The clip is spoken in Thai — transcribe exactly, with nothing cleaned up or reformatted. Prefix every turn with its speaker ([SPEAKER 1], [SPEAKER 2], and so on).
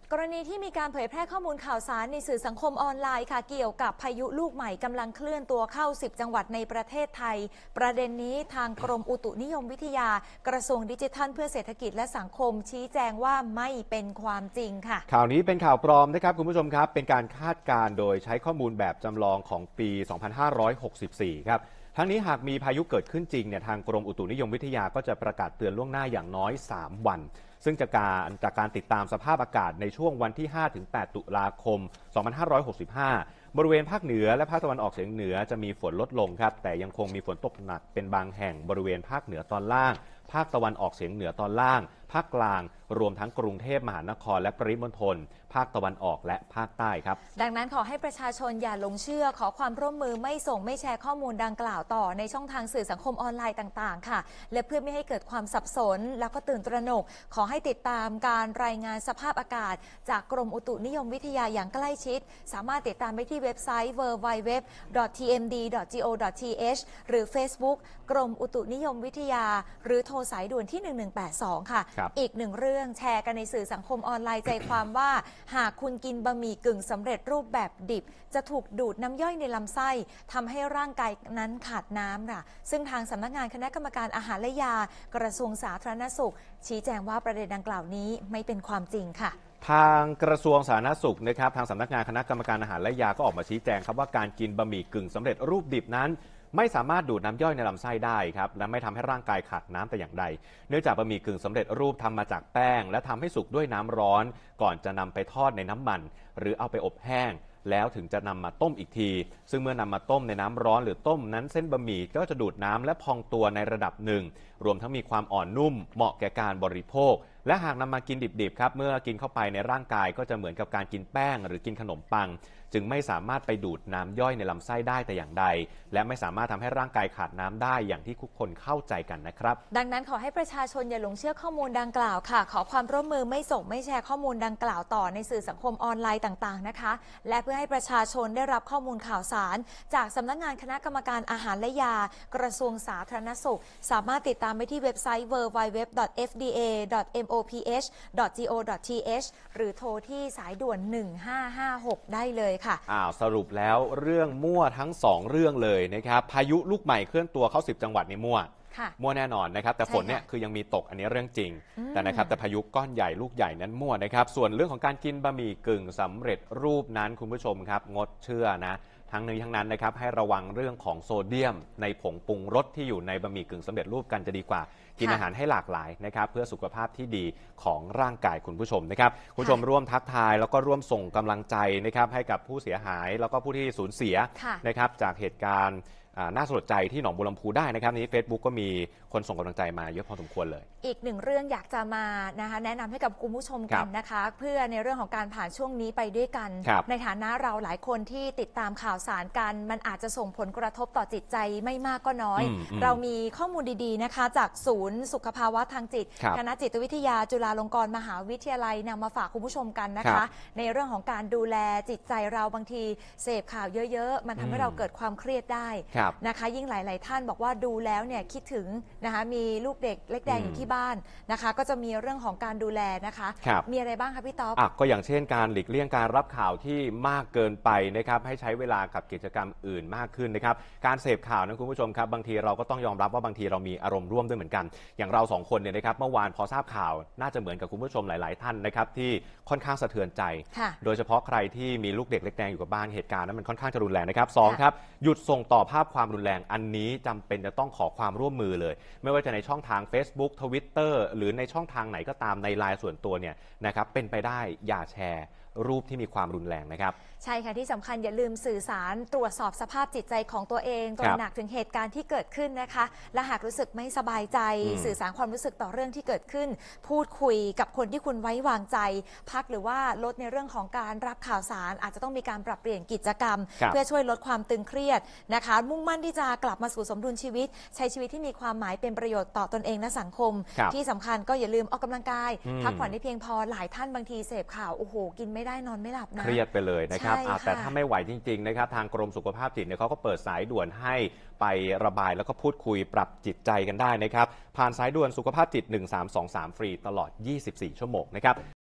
[SPEAKER 1] กรณีที่มีการเผยแพร่ข้อมูลข่าวสารในสื่อสังคมออนไลน์ค่ะเกี่ยวกับพายุลูกใหม่กำลังเคลื่อนตัวเข้าสิบจังหวัดในประเทศไทยประเด็นนี้ทางกรมอุตุนิยมวิทยากระทรวงดิจิทัลเพื่อเศรษฐกิจและสังคมชี้แจงว่าไม่เป็นความจริงค่ะ
[SPEAKER 2] ข่าวนี้เป็นข่าวปลอมนะครับคุณผู้ชมครับเป็นการคาดการณ์โดยใช้ข้อมูลแบบจำลองของปี สองพันห้าร้อยหกสิบสี่ ครับทั้งนี้หากมีพายุเกิดขึ้นจริงเนี่ยทางกรมอุตุนิยมวิทยาก็จะประกาศเตือนล่วงหน้าอย่างน้อยสามวันซึ่งจากการจากการติดตามสภาพอากาศในช่วงวันที่ ห้าถึงแปด ตุลาคม สองพันห้าร้อยหกสิบห้า บริเวณภาคเหนือและภาคตะวันออกเฉียงเหนือจะมีฝนลดลงครับแต่ยังคงมีฝนตกหนักเป็นบางแห่งบริเวณภาคเหนือตอนล่างภาคตะวันออกเฉียงเหนือตอนล่างภาคกลางรวมทั้งกรุงเทพมหานครและปริมณฑลภาคตะวันออกและภาคใต้ครับ
[SPEAKER 1] ดังนั้นขอให้ประชาชนอย่าหลงเชื่อขอความร่วมมือไม่ส่งไม่แชร์ข้อมูลดังกล่าวต่อในช่องทางสื่อสังคมออนไลน์ต่างๆค่ะและเพื่อไม่ให้เกิดความสับสนแล้วก็ตื่นตระหนกขอให้ติดตามการรายงานสภาพอากาศจากกรมอุตุนิยมวิทยาอย่างใกล้ชิดสามารถติดตามได้ที่เว็บไซต์ ดับเบิลยู ดับเบิลยู ดับเบิลยู ดอท ที เอ็ม ดี ดอท จี โอ ดอท ที เอช หรือ Facebook กรมอุตุนิยมวิทยาหรือโทรสายด่วนที่หนึ่งหนึ่งแปดสองค่ะอีกหนึ่งเรื่องแชร์กันในสื่อสังคมออนไลน์ใจความว่าหากคุณกินบะหมี่กึ่งสำเร็จรูปแบบดิบจะถูกดูดน้ำย่อยในลำไส้ทำให้ร่างกายนั้นขาดน้ำค่ะซึ่งทางสำนักงานคณะกรรมการอาหารและยากระทรวงสาธารณสุขชี้แจงว่าประเด็นดังกล่าวนี้ไม่เป็นความจริงค่ะ
[SPEAKER 2] ทางกระทรวงสาธารณสุขนะครับทางสำนักงานคณะกรรมการอาหารและยาก็ออกมาชี้แจงครับว่าการกินบะหมี่กึ่งสำเร็จรูปดิบนั้นไม่สามารถดูดน้ำย่อยในลำไส้ได้ครับและไม่ทำให้ร่างกายขาดน้ำแต่อย่างใดเนื่องจากบะหมี่กึ่งสำเร็จรูปทำมาจากแป้งและทำให้สุกด้วยน้ำร้อนก่อนจะนำไปทอดในน้ำมันหรือเอาไปอบแห้งแล้วถึงจะนำมาต้มอีกทีซึ่งเมื่อนำมาต้มในน้ำร้อนหรือต้มนั้นเส้นบะหมี่ก็จะดูดน้ำและพองตัวในระดับหนึ่งรวมทั้งมีความอ่อนนุ่มเหมาะแก่การบริโภคและหากนำมากินดิบๆครับเมื่อกินเข้าไปในร่างกายก็จะเหมือนกับการกินแป้งหรือกินขนมปังจึงไม่สามารถไปดูดน้ำย่อยในลำไส้ได้แต่อย่างใดและไม่สามารถทำให้ร่างกายขาดน้ำได้อย่างที่ทุกคนเข้าใจกันนะครับ
[SPEAKER 1] ดังนั้นขอให้ประชาชนอย่าหลงเชื่อข้อมูลดังกล่าวค่ะขอความร่วมมือไม่ส่งไม่แชร์ข้อมูลดังกล่าวต่อในสื่อสังคมออนไลน์ต่างๆนะคะและเพื่อให้ประชาชนได้รับข้อมูลข่าวสารจากสำนักงานคณะกรรมการอาหารและยากระทรวงสาธารณสุขสามารถติดตามไปที่เว็บไซต์ ดับเบิลยู ดับเบิลยู ดับเบิลยู ดอท เอฟ ดี เอ ดอท เอ็ม โอ พี เอช ดอท จี โอ ดอท ที เอช หรือโทรที่สายด่วนหนึ่งห้าห้าหกได้เลยค่ะ
[SPEAKER 2] อ้าวสรุปแล้วเรื่องมั่วทั้งสองเรื่องเลยนะครับพายุลูกใหม่เคลื่อนตัวเข้าสิบจังหวัดในมั่วมั่วแน่นอนนะครับแต่ฝนเนี่ยคือยังมีตกอันนี้เรื่องจริงแต่นะครับแต่พายุก้อนใหญ่ลูกใหญ่นั้นมั่วนะครับส่วนเรื่องของการกินบะหมี่กึ่งสำเร็จรูปนั้นคุณผู้ชมครับงดเชื่อนะทั้งนี้ทั้งนั้นนะครับให้ระวังเรื่องของโซเดียมในผงปรุงรสที่อยู่ในบะหมี่กึ่งสำเร็จรูปกันจะดีกว่ากินอาหารให้หลากหลายนะครับเพื่อสุขภาพที่ดีของร่างกายคุณผู้ชมนะครับคุณผู้ชมร่วมทักทายแล้วก็ร่วมส่งกำลังใจนะครับให้กับผู้เสียหายแล้วก็ผู้ที่สูญเสียนะครับจากเหตุการณ์น่าสลดใจที่หนองบัวลำพูได้นะครับนี้ Facebook ก็มีคนส่งกำลังใจมาเยอะพอสมควรเลย
[SPEAKER 1] อีกหนึ่งเรื่องอยากจะมานะคะแนะนำให้กับคุณผู้ชมกันนะคะเพื่อในเรื่องของการผ่านช่วงนี้ไปด้วยกันในฐานะเราหลายคนที่ติดตามข่าวสารกันมันอาจจะส่งผลกระทบต่อจิตใจไม่มากก็น้อยเรามีข้อมูลดีๆนะคะจากศูนย์สุขภาวะทางจิตคณะจิตวิทยาจุฬาลงกรณ์มหาวิทยาลัยนำมาฝากคุณผู้ชมกันนะคะในเรื่องของการดูแลจิตใจเราบางทีเสพข่าวเยอะๆมันทำให้เราเกิดความเครียดได้นะคะยิ่งหลายๆท่านบอกว่าดูแล้วเนี่ยคิดถึงนะคะมีลูกเด็กเล็กแดงอยู่ที่บ้านนะคะก็จะมีเรื่องของการดูแลนะคะมีอะไรบ้างคะพี่ต๊อบ
[SPEAKER 2] ก็อย่างเช่นการหลีกเลี่ยงการรับข่าวที่มากเกินไปนะครับให้ใช้เวลากับกิจกรรมอื่นมากขึ้นนะครับการเสพข่าวนะคุณผู้ชมครับบางทีเราก็ต้องยอมรับว่าบางทีเรามีอารมณ์ร่วมด้วยเหมือนกันอย่างเราสองคนเนี่ยนะครับเมื่อวานพอทราบข่าวน่าจะเหมือนกับคุณผู้ชมหลายๆท่านนะครับที่ค่อนข้างสะเทือนใจโดยเฉพาะใครที่มีลูกเด็กเล็กแดงอยู่กับบ้านเหตุการณ์นั้นมันค่อนข้างจะรุนแรงนะครับสองครับหยุดส่งต่อภาพความรุนแรงอันนี้จำเป็นจะต้องขอความร่วมมือเลยไม่ว่าจะในช่องทาง Facebook Twitter หรือในช่องทางไหนก็ตามในไลน์ส่วนตัวเนี่ยนะครับเป็นไปได้อย่าแชร์รูปที่มีความรุนแรงนะครับ
[SPEAKER 1] ใช่ค่ะที่สำคัญอย่าลืมสื่อสารตรวจสอบสภาพจิตใจของตัวเองตระหนักถึงเหตุการณ์ที่เกิดขึ้นนะคะและหากรู้สึกไม่สบายใจสื่อสารความรู้สึกต่อเรื่องที่เกิดขึ้นพูดคุยกับคนที่คุณไว้วางใจพักหรือว่าลดในเรื่องของการรับข่าวสารอาจจะต้องมีการปรับเปลี่ยนกิจกรรมเพื่อช่วยลดความตึงเครียดนะคะมุ่งมั่นที่จะกลับมาสู่สมดุลชีวิตใช้ชีวิตที่มีความหมายเป็นประโยชน์ต่อตนเองและสังคมที่สำคัญก็อย่าลืมออกกำลังกายพักผ่อนให้เพียงพอหลายท่านบางทีเสพข่าวโอ้โหกินไม่ได้นอนไม่หลับนะ
[SPEAKER 2] เครียดไปเลยนะครับแต่ถ้าไม่ไหวจริงๆนะครับทางกรมสุขภาพจิตเนี่ยเขาก็เปิดสายด่วนให้ไประบายแล้วก็พูดคุยปรับจิตใจกันได้นะครับผ่านสายด่วนสุขภาพจิตหนึ่งสามสองสามฟรีตลอดยี่สิบสี่ชั่วโมงนะครับ